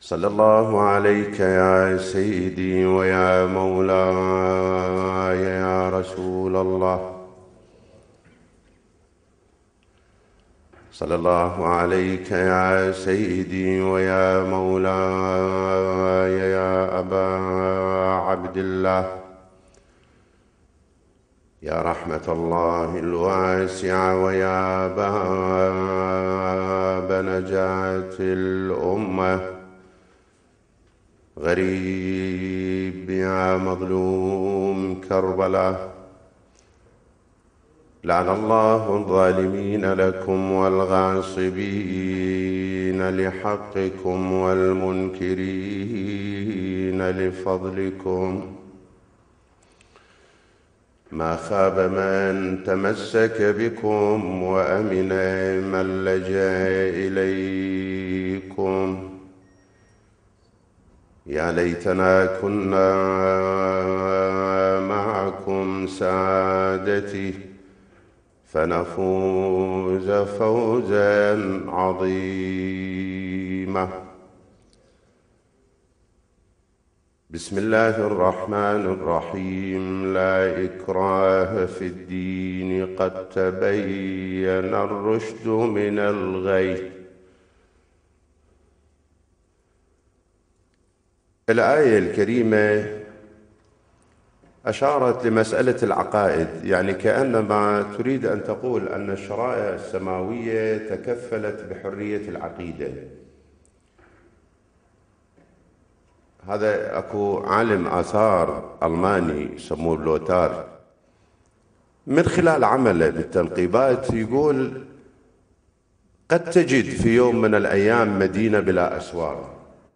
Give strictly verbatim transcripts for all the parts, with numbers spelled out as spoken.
صلى الله عليك يا سيدي ويا مولاي يا رسول الله. صلى الله عليك يا سيدي ويا مولاي يا أبا عبد الله، يا رحمة الله الواسعة ويا باب نجاة الأمة، غريب يا مظلوم كربلاء. لعن الله الظالمين لكم والغاصبين لحقكم والمنكرين لفضلكم. ما خاب من تمسك بكم وأمن من لجأ إليكم. يا ليتنا كنا معكم سادتي فنفوز فوزا عظيما. بسم الله الرحمن الرحيم. لا إكراه في الدين قد تبين الرشد من الغي. الآية الكريمة أشارت لمسألة العقائد، يعني كأنما تريد أن تقول أن الشرائع السماوية تكفلت بحرية العقيدة. هذا أكو عالم آثار ألماني يسموه لوتار، من خلال عمله بالتنقيبات يقول قد تجد في يوم من الأيام مدينة بلا أسواق،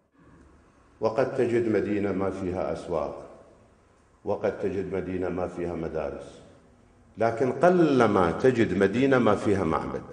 وقد تجد مدينة ما فيها أسواق، وقد تجد مدينة ما فيها مدارس، لكن قلما تجد مدينة ما فيها معبد.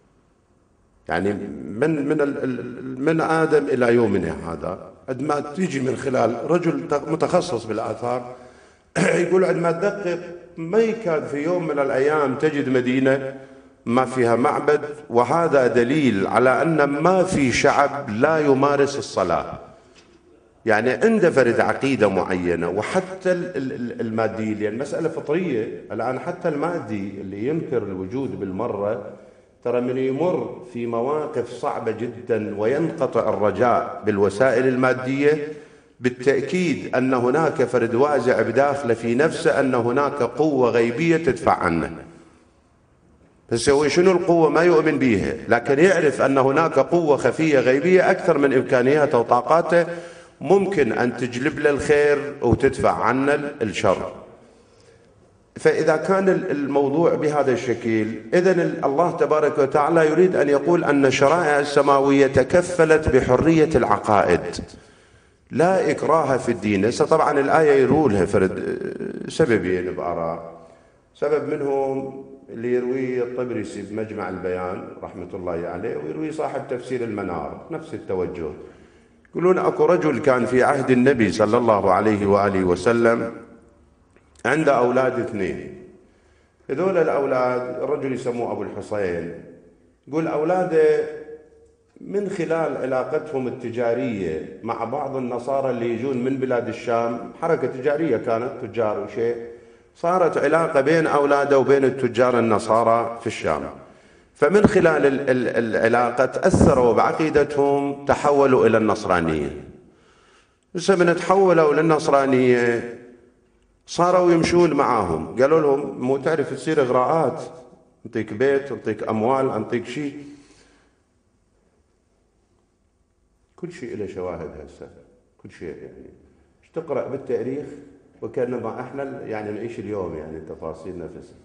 يعني من من من آدم إلى يومنا هذا عندما تيجي من خلال رجل متخصص بالآثار يقول عندما تدقق ما يكاد في يوم من الأيام تجد مدينة ما فيها معبد، وهذا دليل على أن ما في شعب لا يمارس الصلاة، يعني عنده فرد عقيدة معينة. وحتى المادي، لأن مسألة فطرية الآن، حتى المادي اللي ينكر الوجود بالمرة ترى من يمر في مواقف صعبة جدا وينقطع الرجاء بالوسائل المادية، بالتأكيد أن هناك فرد وازع بداخله في نفسه أن هناك قوة غيبية تدفع عنه. بس هو شنو القوة ما يؤمن بيها، لكن يعرف أن هناك قوة خفية غيبية أكثر من إمكانياته وطاقاته ممكن أن تجلب له الخير وتدفع عنه الشر. فإذا كان الموضوع بهذا الشكل، إذن الله تبارك وتعالى يريد أن يقول أن الشرائع السماوية تكفلت بحرية العقائد، لا إكراه في الدين. هسه طبعا الآية يرولها فرد سببين بآراء، سبب منهم اللي يرويه الطبرسي بمجمع البيان رحمة الله عليه، ويروي صاحب تفسير المنار نفس التوجه. يقولون أكو رجل كان في عهد النبي صلى الله عليه وآله وسلم عنده أولاد اثنين. هذول الأولاد الرجل يسموه أبو الحسين، يقول أولاده من خلال علاقتهم التجارية مع بعض النصارى اللي يجون من بلاد الشام، حركة تجارية كانت تجار وشيء، صارت علاقة بين أولاده وبين التجار النصارى في الشام. فمن خلال العلاقة تأثروا بعقيدتهم، تحولوا إلى النصرانية. بس من تحولوا للنصرانية صاروا يمشون معاهم، قالوا لهم مو تعرف تصير إغراءات، انطيك بيت، انطيك أموال، انطيك شيء، كل شيء له شواهد هسه، كل شيء يعني تقرأ بالتاريخ وكأنما احنا يعني نعيش اليوم، يعني التفاصيل نفسها.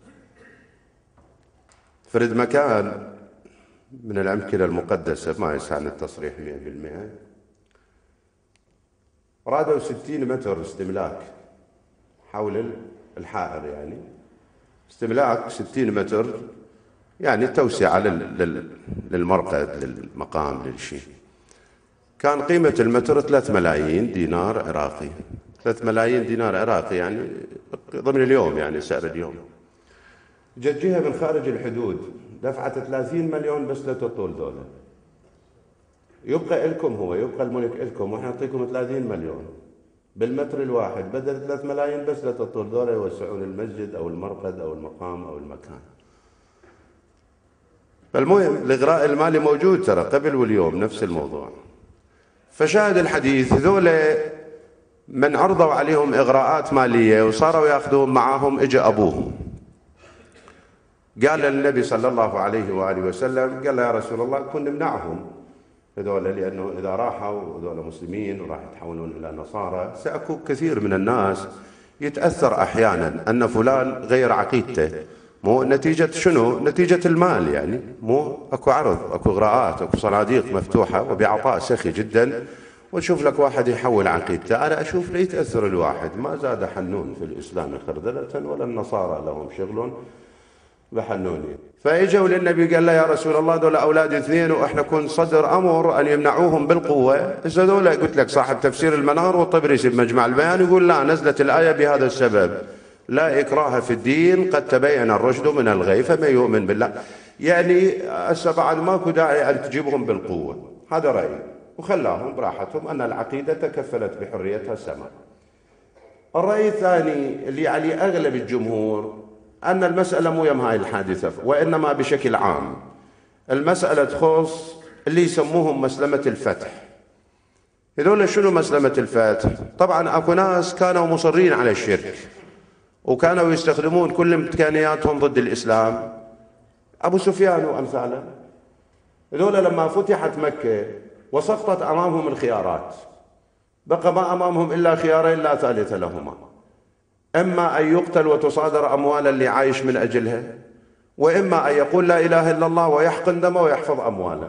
فرد مكان من الأمكنة المقدسة ما يسعني التصريح مئة بالمئة، رادوا ستين متر استملاك حول الحائر، يعني استملاك ستين متر، يعني توسعة للمرقد للمقام للشيء. كان قيمة المتر ثلاث ملايين دينار عراقي، ثلاث ملايين دينار عراقي يعني ضمن اليوم، يعني سعر اليوم. جت جهة من خارج الحدود دفعت ثلاثين مليون بس لتطول دولة. يبقى إلكم، هو يبقى الملك إلكم، وإحنا نعطيكم ثلاثين مليون بالمتر الواحد بدل ثلاث ملايين بس لتطول دولة يوسعون المسجد أو المرقد أو المقام أو المكان. فالمهم الإغراء المالي موجود ترى قبل واليوم نفس الموضوع. فشاهد الحديث ذولا من عرضوا عليهم إغراءات مالية وصاروا يأخذون معاهم، إجا أبوهم قال للنبي صلى الله عليه وآله وسلم، قال له يا رسول الله كن نمنعهم هذول، لأنه إذا راحوا هذول مسلمين وراح يتحولون إلى نصارى سيكون كثير من الناس يتأثر أحيانا أن فلان غير عقيدته، مو نتيجة شنو؟ نتيجة المال، يعني مو أكو عرض، أكو إغراءات، أكو صناديق مفتوحة وبعطاء سخي جدا، وتشوف لك واحد يحول عقيدته. أنا أشوف لا يتأثر الواحد، ما زاد حنون في الإسلام خردلة ولا النصارى لهم شغل بحنوني. فاجوا للنبي قال له يا رسول الله دول اولاد اثنين واحنا كن صدر امر ان يمنعوهم بالقوه. اذا دول قلت لك صاحب تفسير المنار والطبرسي بمجمع البيان يقول لا، نزلت الايه بهذا السبب، لا اكراه في الدين قد تبين الرشد من الغي فمن يؤمن بالله. يعني هسه بعد ماكو داعي ان تجيبهم بالقوه، هذا رايي، وخلاهم براحتهم ان العقيده تكفلت بحريتها السماء. الراي الثاني اللي عليه اغلب الجمهور أن المسألة مو يم هاي الحادثة، وإنما بشكل عام المسألة تخص اللي يسموهم مسلمة الفتح. هذول شنو مسلمة الفتح؟ طبعا أكو ناس كانوا مصرين على الشرك وكانوا يستخدمون كل إمكانياتهم ضد الإسلام، أبو سفيان وأمثاله. هذول لما فتحت مكة وسقطت أمامهم الخيارات، بقى ما أمامهم إلا خيارين لا ثالث لهما، إما أن يقتل وتصادر أموال اللي عايش من أجلها، وإما أن يقول لا إله إلا الله ويحقن دمه ويحفظ أمواله.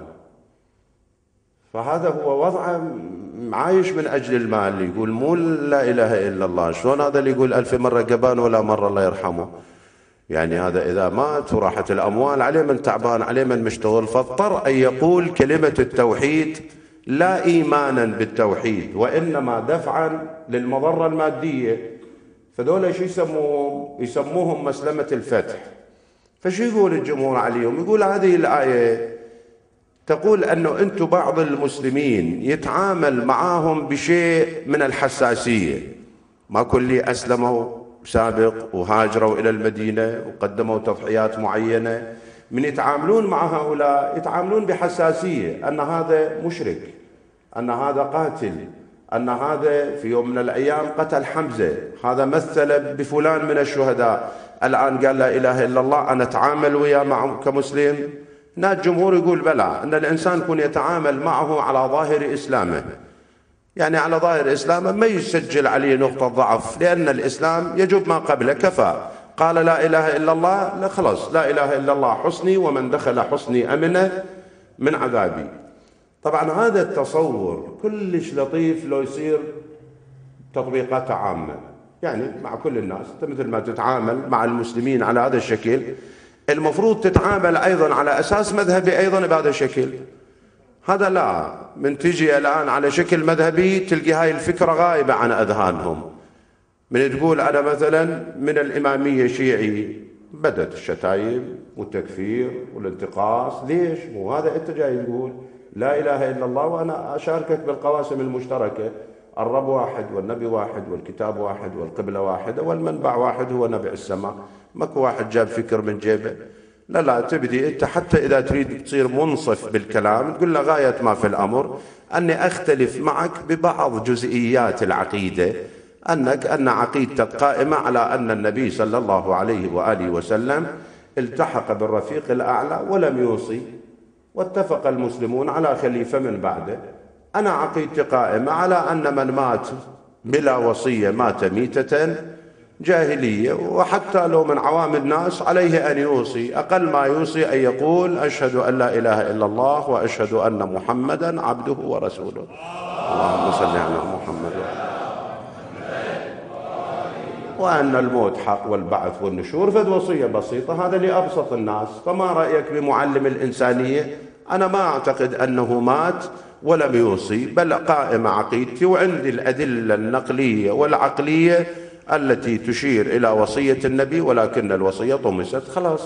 فهذا هو وضع عايش من أجل المال، يقول مو لا إله إلا الله. شلون هذا اللي يقول ألف مرة قبان ولا مرة الله يرحمه؟ يعني هذا إذا مات وراحت الأموال عليه من تعبان، عليه من مشتغل، فاضطر أن يقول كلمة التوحيد لا إيمانا بالتوحيد وإنما دفعا للمضرة المادية. فدول شو يسموهم؟ يسموهم مسلمة الفتح. فشو يقول الجمهور عليهم؟ يقول هذه الآية تقول أنه أنتم بعض المسلمين يتعامل معاهم بشيء من الحساسية، ما كل أسلموا سابق وهاجروا إلى المدينة وقدموا تضحيات معينة، من يتعاملون مع هؤلاء يتعاملون بحساسية، أن هذا مشرك، أن هذا قاتل، أن هذا في يوم من الأيام قتل حمزة، هذا مثل بفلان من الشهداء، الآن قال لا إله إلا الله، أنا أتعامل وياه معه كمسلم؟ هنا الجمهور يقول بلى، أن الإنسان يكون يتعامل معه على ظاهر إسلامه، يعني على ظاهر إسلامه ما يسجل عليه نقطة ضعف، لأن الإسلام يجب ما قبله، كفى قال لا إله إلا الله، لا خلاص لا إله إلا الله حصني، ومن دخل حصني أمنه من عذابي. طبعا هذا التصور كلش لطيف لو يصير تطبيقات عامة، يعني مع كل الناس، انت مثل ما تتعامل مع المسلمين على هذا الشكل المفروض تتعامل ايضا على اساس مذهبي ايضا بهذا الشكل. هذا لا، من تجي الان على شكل مذهبي تلقي هاي الفكرة غايبة عن اذهانهم، من تقول انا مثلا من الامامية شيعي بدت الشتايم والتكفير والانتقاص. ليش؟ مو هذا انت جاي تقول لا إله إلا الله وأنا أشاركك بالقواسم المشتركة، الرب واحد والنبي واحد والكتاب واحد والقبلة واحدة والمنبع واحد هو نبع السماء، ماكو واحد جاب فكر من جيبه. لا لا، تبدي أنت حتى إذا تريد تصير منصف بالكلام تقول له غاية ما في الأمر أني أختلف معك ببعض جزئيات العقيدة، أنك أن عقيدتك قائمة على أن النبي صلى الله عليه وآله وسلم التحق بالرفيق الأعلى ولم يوصي، واتفق المسلمون على خليفة من بعده. أنا عقيدتي قائمة على أن من مات بلا وصية مات ميتة جاهلية، وحتى لو من عوام الناس عليه أن يوصي، أقل ما يوصي أن يقول أشهد أن لا إله إلا الله وأشهد أن محمدا عبده ورسوله. اللهم صل على محمد وأن الموت حق والبعث والنشور، فد وصية بسيطة، هذا لأبسط الناس. فما رأيك بمعلم الإنسانية؟ أنا ما أعتقد أنه مات ولم يوصي، بل قائمة عقيدتي وعندي الأدلة النقلية والعقلية التي تشير إلى وصية النبي، ولكن الوصية طمست. خلاص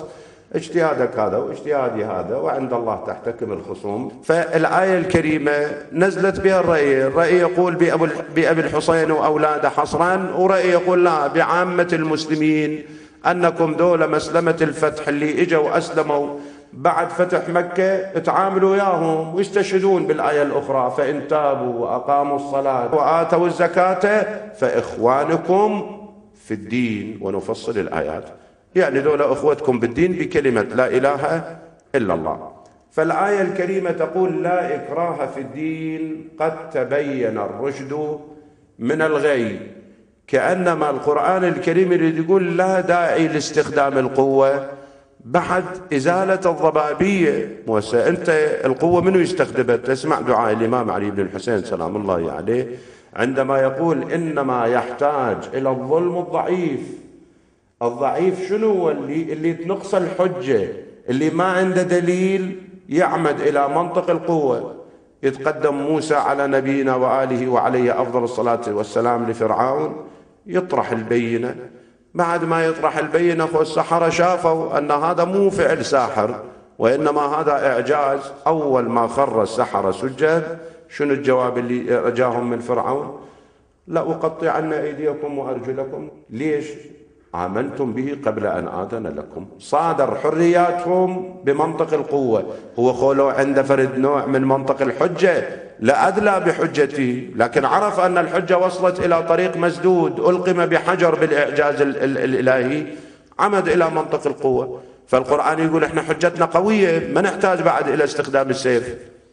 اجتهادك هذا واجتهادي هذا وعند الله تحتكم الخصوم. فالآية الكريمة نزلت بها الرأي، الرأي يقول بأبي الحسين وأولاده حصرا، ورأي يقول لا بعامة المسلمين، أنكم دولة مسلمة الفتح اللي إجوا وأسلموا بعد فتح مكة تعاملوا وياهم ويستشهدون بالآية الأخرى فإن تابوا وأقاموا الصلاة وآتوا الزكاة فإخوانكم في الدين، ونفصل الآيات، يعني دولة أخوتكم بالدين بكلمة لا إله إلا الله. فالآية الكريمة تقول لا إكراه في الدين قد تبين الرشد من الغي، كأنما القرآن الكريم اللي يقول لا داعي لاستخدام القوة بعد إزالة الضبابية. موسى أنت القوة منو يستخدمها؟ تسمع دعاء الإمام علي بن الحسين سلام الله عليه عندما يقول إنما يحتاج إلى الظلم الضعيف. الضعيف شنو هو؟ اللي اللي تنقص الحجة، اللي ما عنده دليل يعمد إلى منطق القوة. يتقدم موسى على نبينا وآله وعليه أفضل الصلاة والسلام لفرعون يطرح البينة، بعد ما يطرح البينة أخو السحرة شافوا أن هذا مو فعل ساحر وإنما هذا إعجاز. أول ما خر السحرة سجد شنو الجواب اللي رجاهم من فرعون؟ لأقطعن أيديكم وأرجلكم. ليش؟ آمنتم به قبل أن آذن لكم. صادر حرياتهم بمنطق القوة. هو خولو عنده فرد نوع من منطق الحجة لا أدلى بحجته، لكن عرف أن الحجة وصلت إلى طريق مسدود ألقم بحجر بالإعجاز الإلهي، عمد إلى منطق القوة. فالقرآن يقول إحنا حجتنا قوية ما نحتاج بعد إلى استخدام السيف.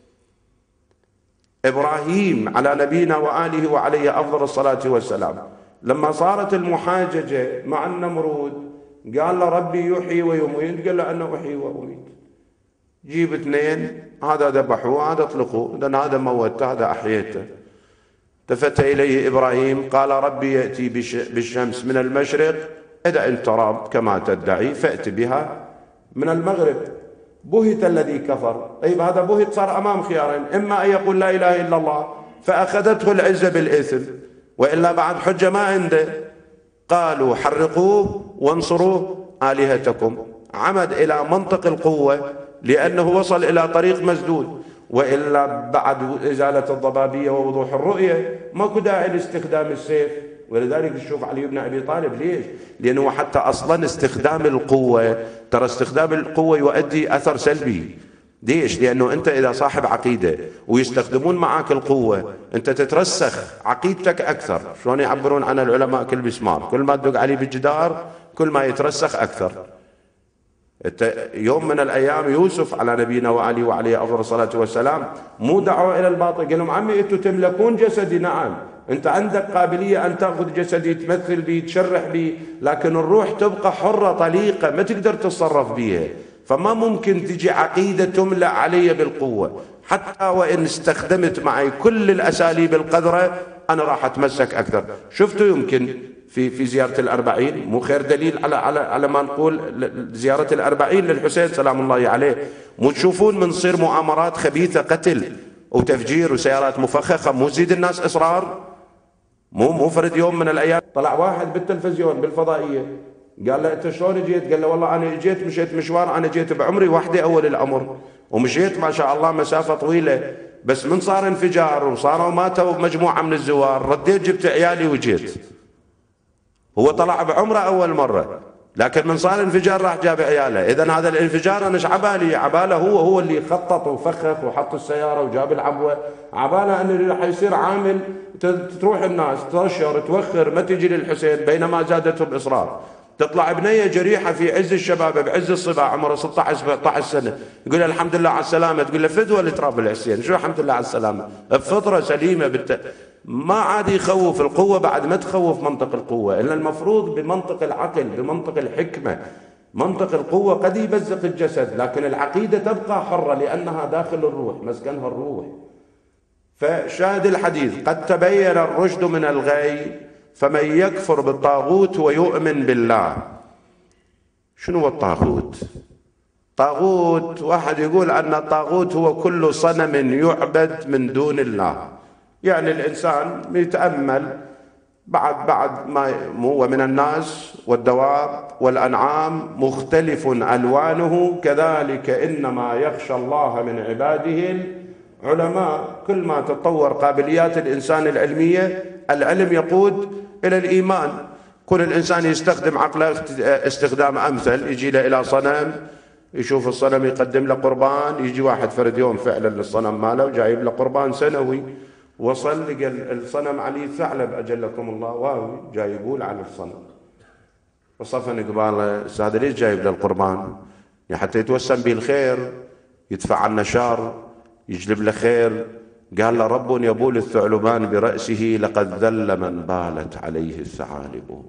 إبراهيم على نبينا وآله وعليه أفضل الصلاة والسلام لما صارت المحاججة مع النمرود قال له ربي يحيي ويميت، قال له أنا أحيي وأميت. جيب اثنين، هذا ذبحوه هذا اطلقوه، لأن هذا موته هذا أحييته. التفت إليه إبراهيم قال ربي يأتي بالشمس من المشرق إذا أنت راب كما تدعي فأت بها من المغرب. بهت الذي كفر. طيب هذا بهت صار أمام خيارين، إما أن يقول لا إله إلا الله فأخذته العزة بالإثم، وإلا بعد حجة ما عنده. قالوا حرقوه وانصروا آلهتكم. عمد إلى منطق القوة لأنه وصل إلى طريق مسدود، وإلا بعد إزالة الضبابية ووضوح الرؤية ماكو داعي لاستخدام السيف. ولذلك نشوف علي بن أبي طالب ليش؟ لأنه حتى أصلا استخدام القوة، ترى استخدام القوة يؤدي أثر سلبي. ليش؟ لأنه أنت إذا صاحب عقيدة ويستخدمون معك القوة أنت تترسخ عقيدتك أكثر. شلون يعبرون عن العلماء كل مسمار كل ما تدق عليه بالجدار كل ما يترسخ أكثر. يوم من الأيام يوسف على نبينا وعلي وعليه أفضل الصلاة والسلام مو دعوة إلى الباطل، قال لهم عمي أنتم تملكون جسدي، نعم أنت عندك قابلية أن تأخذ جسدي تمثل بي تشرح بي، لكن الروح تبقى حرة طليقة ما تقدر تتصرف بيها، فما ممكن تجي عقيدة تملأ علي بالقوة. حتى وإن استخدمت معي كل الأساليب القذرة أنا راح أتمسك أكثر. شفتوا يمكن في في زيارة الأربعين مو خير دليل على على على ما نقول زيارة الأربعين للحسين سلام الله عليه، مو تشوفون من تصير مؤامرات خبيثة قتل وتفجير وسيارات مفخخة، مو زيد الناس إصرار. مو مو فرد يوم من الأيام طلع واحد بالتلفزيون بالفضائية قال له أنت شلون جيت؟ قال له والله أنا جيت مشيت مشوار، أنا جيت بعمري وحدي أول الأمر ومشيت ما شاء الله مسافة طويلة، بس من صار انفجار وصاروا ماتوا مجموعة من الزوار رديت جبت عيالي وجيت. هو طلع بعمره أول مرة لكن من صار انفجار راح جاب عياله. إذن هذا الانفجار أنا ايش عبالي؟ عباله هو هو اللي خطط وفخخ وحط السيارة وجاب العبوة، عباله أنه راح يصير عامل تروح الناس ترشر توخر ما تجي للحسين، بينما زادته الإصرار. تطلع بنية جريحة في عز الشباب بعز الصبا عمره ستة عشر سبعة عشر سنة يقول له الحمد لله على السلامة، تقول له فدوى لتراب الحسين شو الحمد لله على السلامة؟ بفطرة سليمة بالت... ما عاد يخوف القوة بعد ما تخوف منطق القوة، إلا المفروض بمنطق العقل بمنطق الحكمة. منطق القوة قد يبزق الجسد لكن العقيدة تبقى حرة لأنها داخل الروح مسكنها الروح. فشاهد الحديث قد تبين الرشد من الغي فمن يكفر بالطاغوت ويؤمن بالله. شنو هو الطاغوت؟ طاغوت واحد يقول أن الطاغوت هو كل صنم يعبد من دون الله. يعني الإنسان يتأمل بعد بعد ما هو من الناس والدواب والأنعام مختلف ألوانه، كذلك إنما يخشى الله من عباده العلماء. كل ما تطور قابليات الإنسان العلمية، العلم يقود إلى الإيمان. كل الإنسان يستخدم عقله استخدام أمثل، يجي له إلى صنم، يشوف الصنم يقدم له قربان، يجي واحد فرد يوم فعلا للصنم ماله وجايب له قربان سنوي، وصل لقى الصنم عليه ثعلب أجلكم الله واوي جاي يقول على الصنم، وصفن قباله استاذ ليش جايب له القربان؟ حتى يتوسم به الخير، يدفع عنا شر، يجلب له خير. قال له رب يبول الثعلبان برأسه لقد ذل من بالت عليه الثعالب.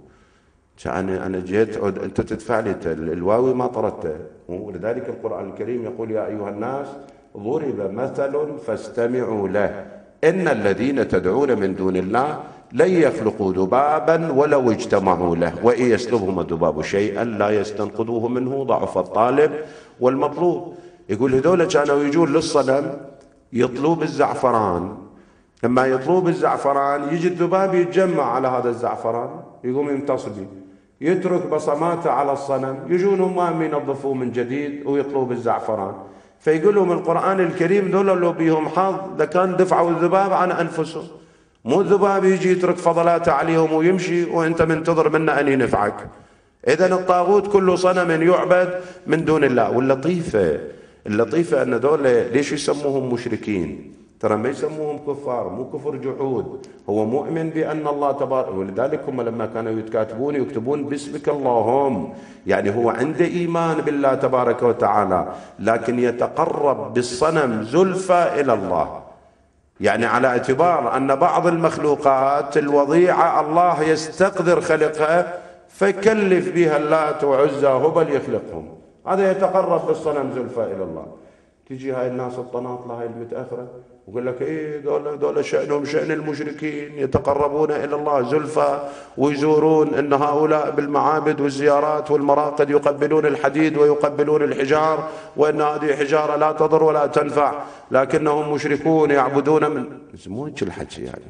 أنا أنا جيت أنت تدفع لي الواوي ما طردته. ولذلك القرآن الكريم يقول يا أيها الناس ضرب مثل فاستمعوا له إن الذين تدعون من دون الله لن يخلقوا ذبابا ولو اجتمعوا له وإن يسلبهم الذباب شيئا لا يستنقذوه منه ضعف الطالب والمطلوب. يقول هذول كانوا يجون للصنم يطلوب الزعفران، لما يطلوب الزعفران يجي الذباب يتجمع على هذا الزعفران يقوم يمتص به، يترك بصماته على الصنم، يجون هم ينظفوه من جديد ويطلوب الزعفران. فيقول لهم القرآن الكريم ذولا لو بيهم حظ لكان دفعوا الذباب عن أنفسهم، مو الذباب يجي يترك فضلاته عليهم ويمشي وانت منتظر منه أن ينفعك. إذن الطاغوت كله صنم يعبد من دون الله. واللطيفة اللطيفة أن ذولا ليش يسموهم مشركين؟ ترى ما يسموهم كفار، مو كفر جحود، هو مؤمن بأن الله تبارك. ولذلك هم لما كانوا يتكاتبون يكتبون باسمك اللهم، يعني هو عنده إيمان بالله تبارك وتعالى لكن يتقرب بالصنم زلفى إلى الله، يعني على اعتبار أن بعض المخلوقات الوضيعة الله يستقدر خلقها فيكلف بها اللات وعزى هبل يخلقهم، هذا يتقرب بالصنم زلفى إلى الله. تجي هاي الناس الطناطلة هاي المتأخرة ويقول لك ايه دول دول شأنهم شأن المشركين يتقربون إلى الله زلفى ويزورون ان هؤلاء بالمعابد والزيارات والمراقد يقبلون الحديد ويقبلون الحجار وان هذه حجارة لا تضر ولا تنفع لكنهم مشركون يعبدون من مو هيك الحكي يعني.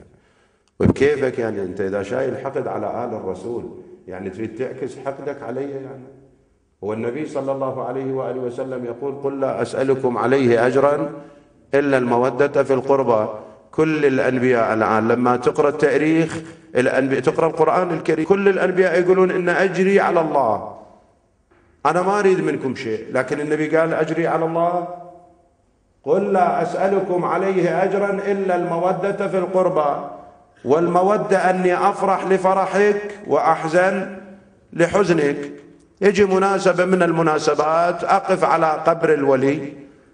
وبكيفك يعني انت اذا شايل حقد على آل الرسول يعني تريد تعكس حقدك عليه يعني؟ والنبي صلى الله عليه وآله وسلم يقول قل لا أسألكم عليه أجرا إلا المودة في القربى. كل الأنبياء الآن لما تقرأ التاريخ الأنبياء تقرأ القرآن الكريم كل الأنبياء يقولون إن أجري على الله، أنا ما أريد منكم شيء، لكن النبي قال أجري على الله قل لا أسألكم عليه أجرا إلا المودة في القربى. والمودة أني أفرح لفرحك وأحزن لحزنك. يجي مناسبة من المناسبات أقف على قبر الولي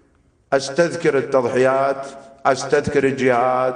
أستذكر التضحيات، أستذكر الجهاد،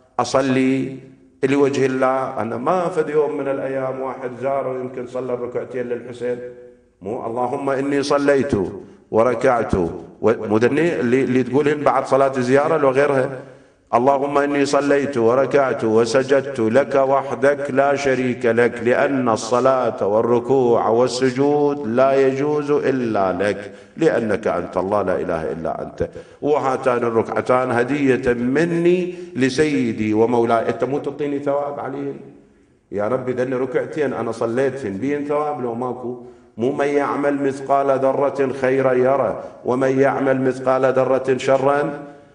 أصلي لوجه الله. أنا ما فد يوم من الأيام واحد زاره يمكن صلى الركعتين للحسين، مو اللهم إني صليت وركعت مدني اللي تقولهم بعد صلاة الزيارة وغيرها، اللهم إني صليت وركعت وسجدت لك وحدك لا شريك لك لأن الصلاة والركوع والسجود لا يجوز إلا لك لأنك أنت الله لا إله إلا أنت، وهاتان الركعتان هدية مني لسيدي ومولاي. أنت مو تعطيني ثواب عليهم يا ربي؟ ذني ركعتين أنا صليت فين بين ثواب لو ماكو؟ مو من يعمل مثقال ذرة خيرا يرى ومن يعمل مثقال ذرة شرا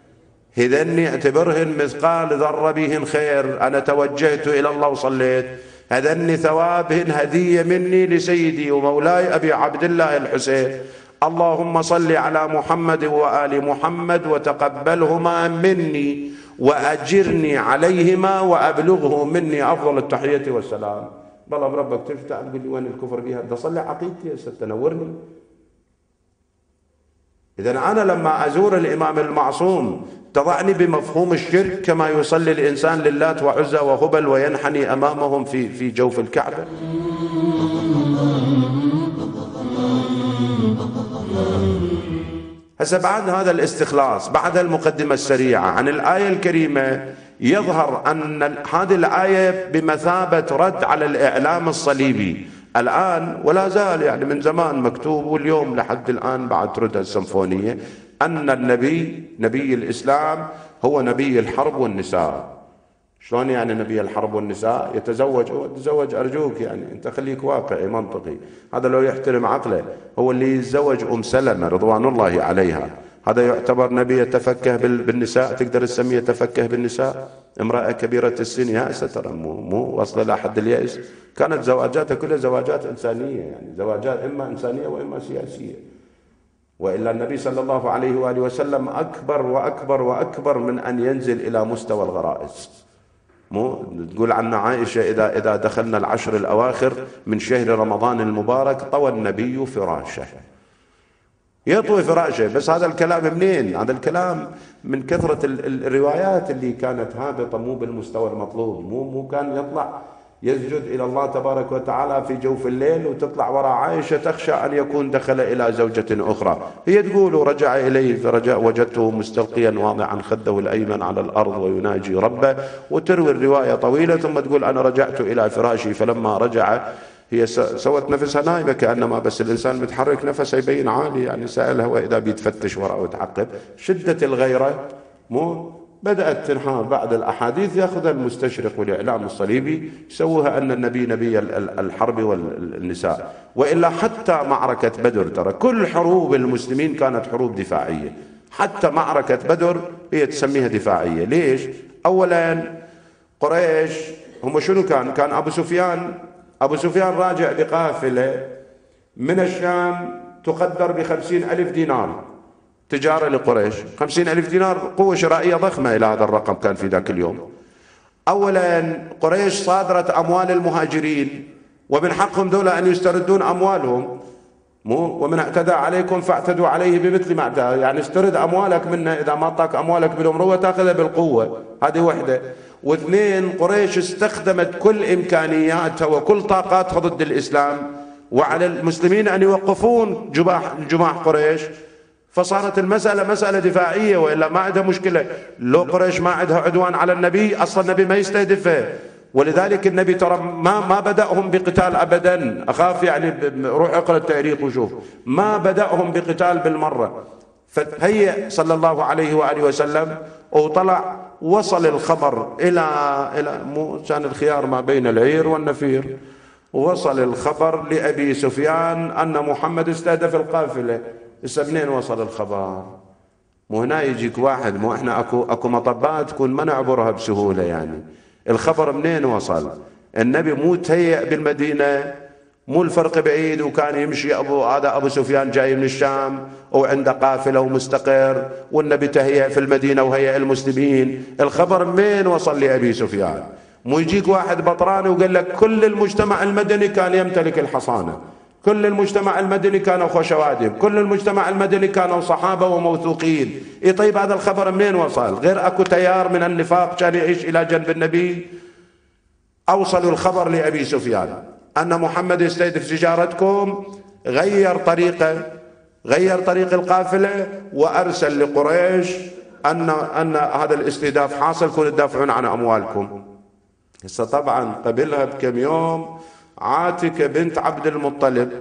هذني اعتبرهن مثقال ذرة بهن خير. أنا توجهت إلى الله وصليت، هذني ثوابهن هدية مني لسيدي ومولاي أبي عبد الله الحسين. اللهم صل على محمد وآل محمد وتقبلهما مني وأجرني عليهما وأبلغه مني أفضل التحية والسلام. بالله بربك تفتح تقول لي وين الكفر بها؟ بدي أصلي عقيدتي هسه تنورني. إذن أنا لما أزور الإمام المعصوم تضعني بمفهوم الشرك كما يصلي الإنسان للات وعزى وهبل وينحني أمامهم في في جوف الكعبة. هسه بعد هذا الاستخلاص بعد المقدمة السريعة عن الآية الكريمة يظهر أن هذه الآية بمثابة رد على الإعلام الصليبي الآن ولا زال يعني من زمان مكتوب واليوم لحد الآن بعد ترد السمفونية أن النبي نبي الإسلام هو نبي الحرب والنساء. شلون يعني نبي الحرب والنساء يتزوج؟ هو تزوج أرجوك، يعني أنت خليك واقعي منطقي. هذا لو يحترم عقله، هو اللي يتزوج أم سلمة رضوان الله عليها، هذا يعتبر نبي يتفكه بالنساء؟ تقدر تسميه يتفكه بالنساء؟ امرأة كبيرة السن يائسة ترى، مو مو واصلة لحد اليأس. كانت زواجاتها كلها زواجات إنسانية، يعني زواجات إما إنسانية وإما سياسية. وإلا النبي صلى الله عليه وآله وسلم أكبر وأكبر وأكبر من أن ينزل إلى مستوى الغرائز. مو تقول عنا عائشة إذا إذا دخلنا العشر الأواخر من شهر رمضان المبارك طوى النبي فراشه، يطوي فراشه. بس هذا الكلام منين؟ هذا الكلام من كثرة الروايات اللي كانت هابطة، مو بالمستوى المطلوب. مو مو كان يطلع يسجد إلى الله تبارك وتعالى في جوف الليل وتطلع وراء عائشة تخشى أن يكون دخل إلى زوجة أخرى. هي تقول رجع إليه فرجع وجدته مستلقيا واضعا خده الأيمن على الأرض ويناجي ربه، وتروي الرواية طويلة ثم تقول أنا رجعت إلى فراشي فلما رجع هي سوت نفسها نائبة كأنما، بس الإنسان متحرك نفسه يبين عالي، يعني سائلها وإذا بيتفتش وراء وتعقب. شدة الغيرة مو بدأت تنحى بعد الأحاديث يأخذها المستشرق والإعلام الصليبي يسووها أن النبي نبي الحرب والنساء. وإلا حتى معركة بدر، ترى كل حروب المسلمين كانت حروب دفاعية، حتى معركة بدر هي تسميها دفاعية. ليش؟ أولا قريش هم شنو كان؟ كان أبو سفيان أبو سفيان راجع بقافلة من الشام تقدر بخمسين ألف دينار تجارة لقريش. خمسين ألف دينار قوة شرائية ضخمة إلى هذا الرقم كان في ذاك اليوم. أولا قريش صادرت أموال المهاجرين ومن حقهم دولة أن يستردون أموالهم، مو ومن اعتدى عليكم فاعتدوا عليه بمثل ما اعتدى، يعني استرد أموالك منه، إذا ما أعطاك أموالك بالمروة تأخذها بالقوة. هذه وحدة. واثنين قريش استخدمت كل إمكانياتها وكل طاقاتها ضد الإسلام، وعلى المسلمين أن يوقفون جماح جماح قريش. فصارت المسألة مسألة دفاعية، وإلا ما عندها مشكلة. لو قريش ما عندها عدوان على النبي، أصلا النبي ما يستهدفه. ولذلك النبي ترى ما ما بدأهم بقتال أبدا. أخاف يعني روح اقرأ التاريخ وشوف، ما بدأهم بقتال بالمرة. فهي صلى الله عليه وآله وسلم وطلع وصل الخبر إلى إلى مو كان الخيار ما بين العير والنفير. وصل الخبر لأبي سفيان أن محمد استهدف القافلة. هسه منين وصل الخبر؟ مو هنا يجيك واحد، مو احنا اكو اكو مطبات تكون ما نعبرها بسهوله، يعني الخبر منين وصل؟ النبي مو تهيأ بالمدينه، مو الفرق بعيد وكان يمشي ابو هذا ابو سفيان جاي من الشام وعنده قافله ومستقر، والنبي تهيأ في المدينه وهيأ المسلمين. الخبر منين وصل لابي سفيان؟ مو يجيك واحد بطراني وقال لك كل المجتمع المدني كان يمتلك الحصانه، كل المجتمع المدني كانوا خوشوادم، كل المجتمع المدني كانوا صحابة وموثوقين. إيه طيب هذا الخبر منين وصل؟ غير أكو تيار من النفاق كان يعيش إلى جنب النبي. أوصلوا الخبر لأبي سفيان أن محمد يستهدف تجارتكم، غير طريقه غير طريق القافلة وأرسل لقريش أن أن هذا الاستهداف حاصل، كونوا تدافعون عن أموالكم. هسه طبعا قبلها بكم يوم عاتكة بنت عبد المطلب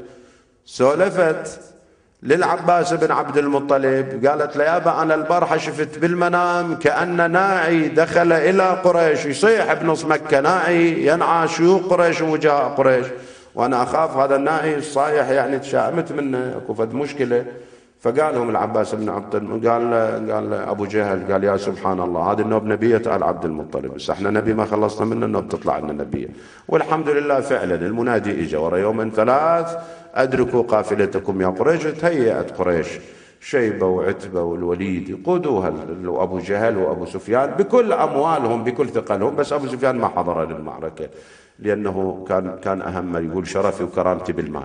سولفت للعباس بن عبد المطلب، قالت له يابا أنا البارحة شفت بالمنام كأن ناعي دخل إلى قريش، يصيح بنص مكة ناعي ينعى شيوخ قريش ووجهاء قريش، وأنا أخاف هذا الناعي الصايح يعني تشائمت منه أكو فد مشكلة. فقال لهم العباس بن عبد المطلب، قال قال أبو جهل، قال يا سبحان الله هذه النوب نبية آل عبد المطلب، بس احنا نبي ما خلصنا منه النوب تطلع لنا نبية. والحمد لله فعلا المنادي اجى ورا يوم ثلاث أدركوا قافلتكم يا قريش. تهيأت قريش شيبة وعتبة والوليد يقودوها أبو جهل وأبو سفيان بكل أموالهم بكل ثقلهم، بس أبو سفيان ما حضر للمعركة لأنه كان كان أهم ما يقول شرفي وكرامتي بالمال.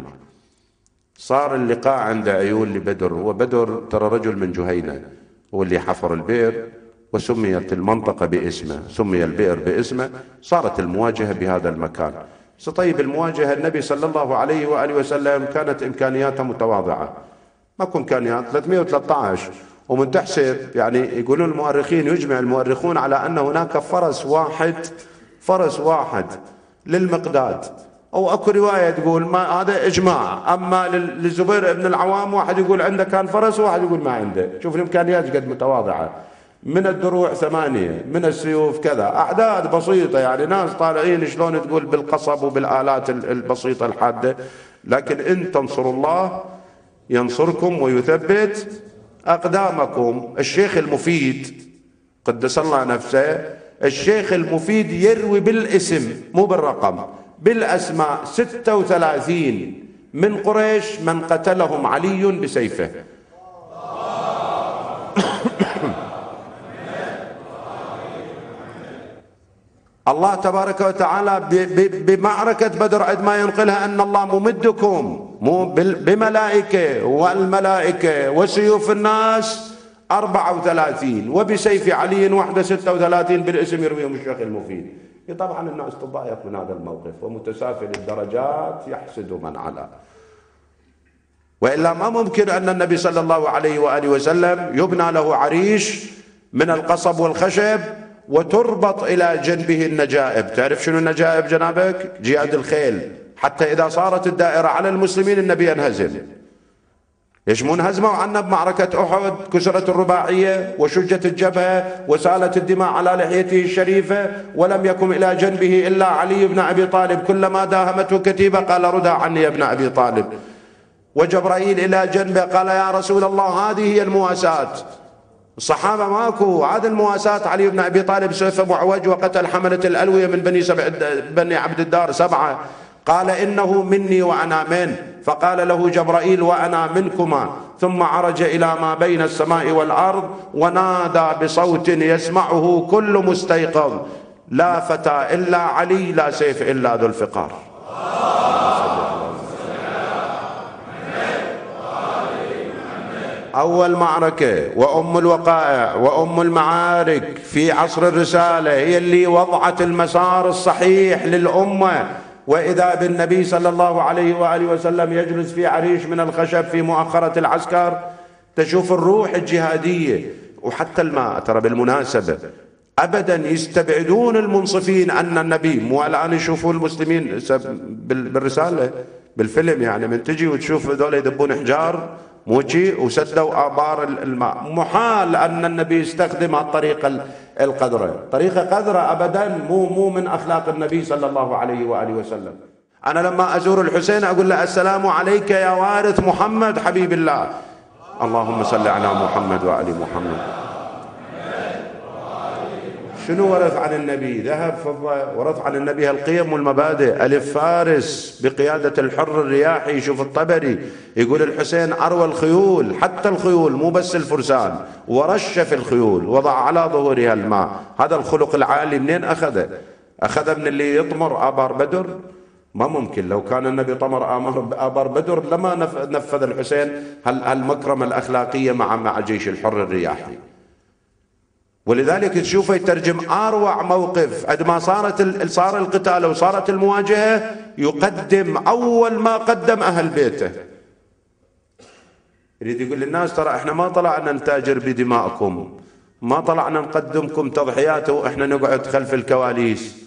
صار اللقاء عند عيون لبدر، وبدر ترى رجل من جهينة هو اللي حفر البئر وسميت المنطقة باسمه، سمي البئر باسمه. صارت المواجهة بهذا المكان. طيب المواجهة النبي صلى الله عليه وآله وسلم كانت إمكانياته متواضعة، ماكو إمكانيات ثلاثمئة وثلاثة عشر، ومن تحسب يعني يقولون المؤرخين يجمع المؤرخون على أن هناك فرس واحد فرس واحد للمقداد، أو أكو رواية تقول ما هذا إجماع. أما للزبير بن العوام واحد يقول عنده كان فرس وواحد يقول ما عنده. شوف الإمكانيات قد متواضعة. من الدروع ثمانية، من السيوف كذا، أعداد بسيطة يعني، ناس طالعين شلون تقول بالقصب وبالآلات البسيطة الحادة. لكن إن تنصروا الله ينصركم ويثبت أقدامكم. الشيخ المفيد قدس الله نفسه، الشيخ المفيد يروي بالاسم مو بالرقم، بالأسماء ستة وثلاثين من قريش من قتلهم علي بسيفه. الله تبارك وتعالى بمعركة بدر عندما ينقلها أن الله ممدكم بملائكة، والملائكة وسيوف الناس أربعة وثلاثين، وبسيف علي وحده ستة وثلاثين بالاسم يرويهم الشيخ المفيد. طبعا الناس تضايق من هذا الموقف، ومتسافل الدرجات يحسد من على. وإلا ما ممكن أن النبي صلى الله عليه وآله وسلم يبنى له عريش من القصب والخشب وتربط إلى جنبه النجائب. تعرف شنو النجائب جنابك؟ جياد الخيل، حتى إذا صارت الدائرة على المسلمين النبي ينهزم. ليش مو انهزموا عنا بمعركة أحد؟ كسرت الرباعية وشجت الجبهة وسالت الدماء على لحيته الشريفة، ولم يكن إلى جنبه إلا علي بن أبي طالب، كلما داهمته كتيبة قال ردها عني يا ابن أبي طالب. وجبرائيل إلى جنبه قال يا رسول الله هذه هي المواساة. الصحابة ماكو، هذا المواساة. علي بن أبي طالب سيف معوج وقتل حملة الألوية من بني, سبع بني عبد الدار سبعة، قال إنه مني وأنا من، فقال له جبرائيل وأنا منكما، ثم عرج إلى ما بين السماء والأرض ونادى بصوت يسمعه كل مستيقظ لا فتى إلا علي، لا سيف إلا ذو الفقار. أول معركة وأم الوقائع وأم المعارك في عصر الرسالة هي اللي وضعت المسار الصحيح للأمة. وإذا بالنبي صلى الله عليه وآله وسلم يجلس في عريش من الخشب في مؤخرة العسكر، تشوف الروح الجهادية. وحتى الماء ترى بالمناسبة أبدا يستبعدون المنصفين أن النبي، مو الآن يشوفوا المسلمين بالرسالة بالفيلم يعني، من تجي وتشوف هذول يدبون حجار موجي وسدوا آبار الماء. محال أن النبي يستخدم الطريقة القذرة، طريقة قذرة أبدا، مو مو من أخلاق النبي صلى الله عليه وآله وسلم. أنا لما أزور الحسين أقول له السلام عليك يا وارث محمد حبيب الله، اللهم صل على محمد وآل محمد. شنو ورث عن النبي؟ ذهب فضة. ورث عن النبي القيم والمبادئ. ألف فارس بقيادة الحر الرياحي. شوف الطبري يقول الحسين أروى الخيول، حتى الخيول مو بس الفرسان، ورشف الخيول وضع على ظهورها الماء. هذا الخلق العالي منين أخذه؟ أخذه من اللي يطمر آبار بدر؟ ما ممكن. لو كان النبي طمر آبار بدر لما نفذ الحسين هالمكرمة الأخلاقية مع مع جيش الحر الرياحي. ولذلك تشوفه يترجم أروع موقف عندما صارت صار القتال وصارت المواجهة، يقدم أول ما قدم أهل بيته. يريد يقول للناس ترى احنا ما طلعنا نتاجر بدمائكم، ما طلعنا نقدمكم تضحيات واحنا نقعد خلف الكواليس.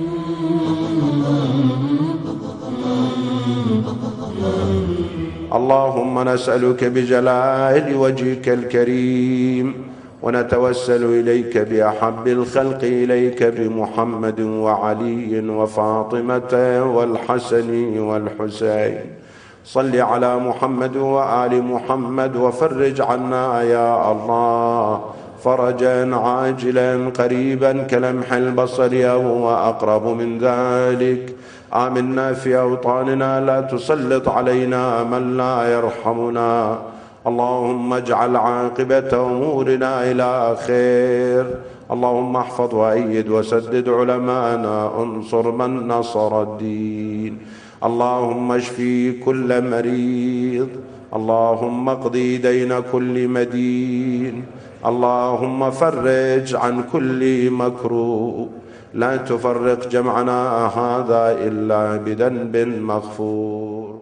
اللهم نسألك بجلال وجهك الكريم ونتوسل إليك بأحب الخلق إليك بمحمد وعلي وفاطمة والحسن والحسين. صل على محمد وآل محمد وفرج عنا يا الله فرجا عاجلا قريبا كلمح البصر أو أقرب من ذلك. آمنا في أوطاننا، لا تسلط علينا من لا يرحمنا. اللهم اجعل عاقبة أمورنا إلى خير. اللهم احفظ وأيد وسدد علماءنا، انصر من نصر الدين. اللهم اشفي كل مريض، اللهم اقضي دين كل مدين، اللهم فرج عن كل مكروه. لا تفرق جمعنا هذا إلا بذنب مغفور.